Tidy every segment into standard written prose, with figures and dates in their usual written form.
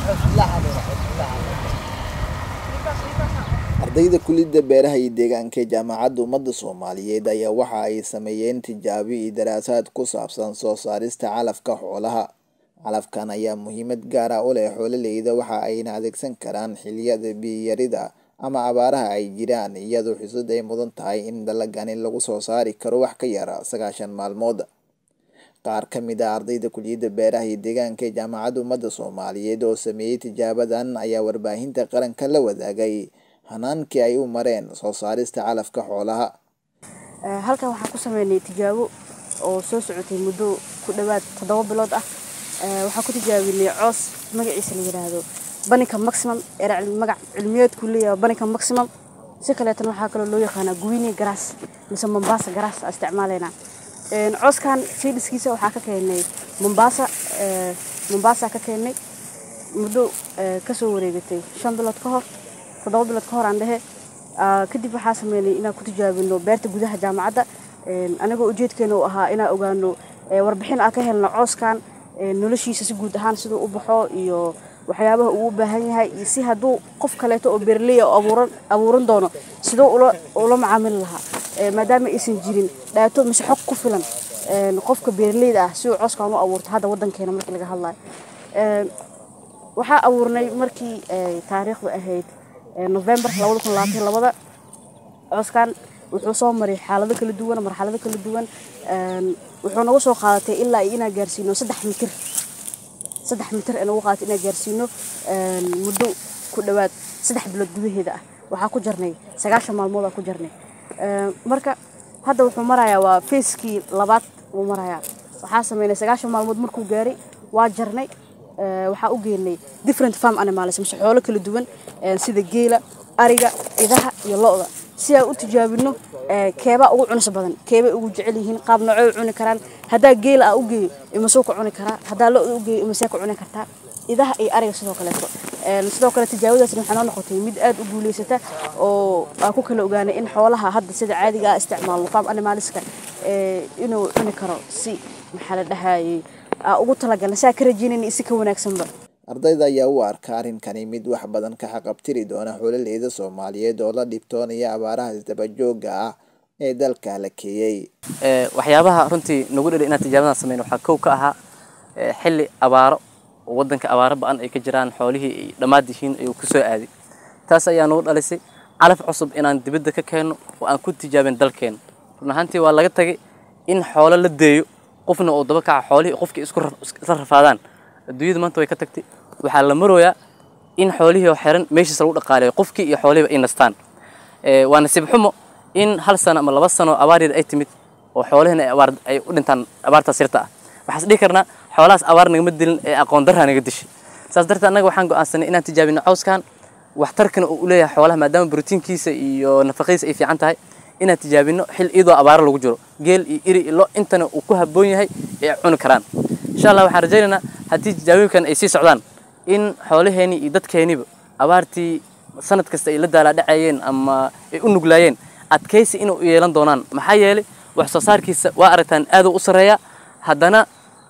ardayda kulliyadda beeraha iyo deegaanka ee jaamacadda ummadda Soomaaliyeed ayaa waxa ay sameeyeen tijaabi iyo daraasaad ku saabsan soo saarista calafka xoolaha. Calafkan ayaa muhiimad gaar ah u leh xoololeyda, waxa ayna adeegsan karaan xilliyada biyo yarida ama abaaraha ay jiraan, iyadoo xusid ay mudan tahay in dalagani lagu soo saari karo wax ka yar 9 maalmood. Qaar ka mid ah ardayda kulliyadda beeraha iyo deegaanka ee jaamacadda ummadda Soomaaliyeed oo sameeyay tijaabadan ayaa warbaahinta qaranka la wadaagay hanaankii ay u mareen soo saarista calafka xoolaha. halkan waxaan ku sameynay tijaabo oo soo socotay muddo ku dhawaad 7 bilood ah. waxaan ku tijaabinay coos magaciisa la yiraahdo Banika Maximum, magac cilmiyeed ku leeyahay Banika Maximum. si kale tan waxaa kale loo yaqaan Guinea grass mise Mombasa grass isticmaaleyna. cooskan seedskiisa waxaa ka keenay Mombasa ka keenay muddo ka soo wareegatay 5 bilood ka hor 7 bilood ka hor aan dhahay. kadib waxaa sameynay inaan ku tijaabino beerta gudaha jaamacadda, anagoo ujeedkeena u ahaa inaan ogaano warbixin aan ka helno cooskan noloshiisa si guud ahaan sidoo u baxo iyo waxyaabaha uu u baahan yahay, iyo si hadduu qof kaleeto oo beerley ah abuuran doono sidoo ula macaamil lahaa, maadaama aysan jirin dhaato mise xog ku filan qofka beerleyda ah si uu cooskan u abuurto hadda waddankeena markii laga hadlayo. waxaa abuurnay markii taariikhdu ahayd November 2022. cooskan wuxuu soo maray xaalado kala duwan, marxalado kala duwan. wuxuu nagu soo qaadatay ilaa inaan gaarsiino 3 mitir inuu qaato inaan gaarsiino muddo ku dhawaad 3 bilood gudaheeda ah. waxaa ku jarnay 9 maalmood ku jarnay. marka hadda wuxuu marayaa waa feeskii labaad uu marayaa. waxaa sameynay 9 maalmood markuu gaaray waa jarnay. waxaa u geynay different farm animals mise xoolo kala duwan sida geela, ariga, idaha iyo lo'da, si ay u tijaabino keeba ugu cunus badan, keeba ugu jecel yihiin, qaab nooc ay cuni karaan. hadaa geel ah u geeyo ima soo ku cuni karaa, hadaa lo'da u geeyo ima soo ku cuni kartaa, idaha iyo ariga sidoo kale. sidoo kale tijaabadaas waxay noqotay mid aad u guuleysata oo aan ku kala ogaanay in xoolaha hadda sida caadiga ah isticmaalno farm animalska inuu cuni karo si maxaa la dhahaayay ugu talagalay saa ka rajaynayna si ka wanaagsanba. Ardayda ayaa u arka arrinkani mid wax badan ka xaqabtiri doona xoololeyda Soomaaliyeed oo la dhibtoonaya abaaraha isdaba joogga ah ee dalka la keeyay. waxyaabaha runtii nagu dhalay inaan tijaabadan sameeyno waxaa kow ka ahaa xilli abaaro oo waddanka abaaro ba'an ay ka jiraan, xoolihii dhammaad yihiin ayuu ku soo aaday. taas ayaa nagu dhalisay calaf cusub inaan dibadda ka keeno oo aan ku tijaabin dalkeena. run ahaantii waa laga tagay in xoolo la deeyo qofna oo daba kaca xoolihii qofkii isku rafaadaan. adduunyada maanta way ka tagtay. waxaa la marooyaa in xoolihii oo xiran meeshiisa lagu dhaqaaleeyo qofkii iyo xoolihiiba ay nastaan. waa nasiib xumo in 1 sano ama 2 sano abaar yar ay timid oo xoolihina ay u dhintaan abaarta sirta ah. waxaas dhihi karnaa xoolahaas abaar nagama dilin ee aqoon darra naga dishay. saas darteed annaga waxaan go'aansanay inaan tijaabino cooskan waxtarkana uu leeyahay xoolaha, maadaama borotiinkiisa iyo nafaqadiisa ay fiican tahay, inaan tijaabino xil iyadoo abaar lagu jiro. geel iyo iri iyo lo intana uu ku habboon yahay ee cuni karaan. insha Allah waxaan rajaynaynaa haddii tijaabooyinkan ay sii socdaan in xoolaheeni iyo dadkeeniba abaartii sanad kasta ay la daala dhacayeen ama ay u nuglaayeen adkaysi inuu yeelan doonaan. maxaa yeelay wax soo saarkiisa waa aragtaan aad u sareeya. haddana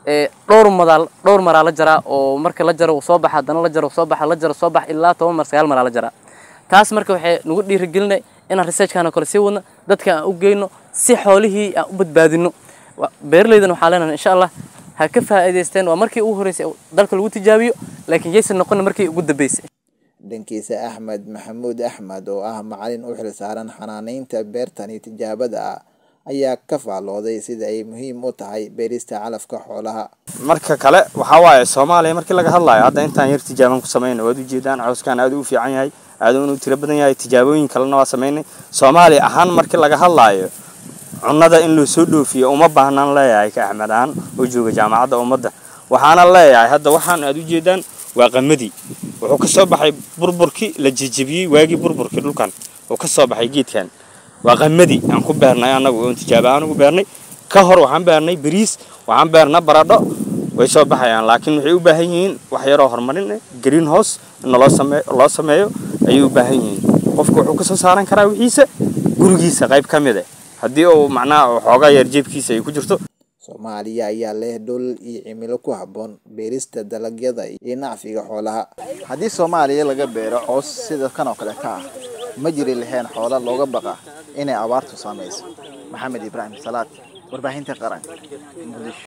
dhowr maraa la jaraa oo marka la jaro soo baxa, haddana la jaro soo baxa ilaa 10 mar 9 maraa la jaraa. taas marka waxay nagu dhiirigelinay inaan researchkana kale sii wadno, dadka aan u geyno si xoolihii aan u badbaadino. beerleydan waxaa leenahay insha Allah ha ka faa'iideysteen. waa markii ugu horeysay dalka lagu tijaabiyo, laakiin yeysan noqon markii ugu dambeysay. dhankiisa Axmed Maxamuud Axmed oo ah macallin u xil saaran xanaaneynta beertani tijaabada ayaa ka faalooday sida ay muhiim u tahay beerista calafka xoolaha. marka kale waxa waaye Soomaaliya markii laga hadlayo hadda intaan yar tijaaban ku sameeyno waad u jeedaan cooskan aad u fiican yahay, aad u tiro badan yahay. tijaabooyin kalena waa sameeynay. Soomaaliya ahaan markii laga hadlayo cunnada in loo soo dhoofiyo uma baahnaan leeyahay ka Axmed aan oo jooga jaamacadda ummadda. waxaana leeyahay hadda waxaan aad u jeedaan waa qamadii wuxuu ka soo baxay burburkii la jijibiyay waagi burburkii dhulkan oo ka soo baxay geedkan. waa qamadii aan ku beernay anagu oo tijaabaan ugu beernay. ka hor waxaan beernay bariis, waxaan beernay baradho, way soo baxayaan laakiin waxay u baahan yihiin wax yar oo horumarin greenhouse in loo sameeyo ayay u baahan yihiin. qofku wuxuu ka soo saaran karaa wixiisa gurigiisa qayb ka mid ah haddii uu macnaha xoogaa yar jeebkiisa ay ku jirto. Soomaaliya ayaa leh dhul iyo cimilo ku habboon beerista dalagyada iyo nacfiga xoolaha. Haddii Soomaaliya laga beero caws sida kan oo kale ah, ma jiri lahayn xoolo looga baqa inay abaartu saameyso. Maxamed Ibrahim Salaad, warbaahinta qaranka, Muqdisho.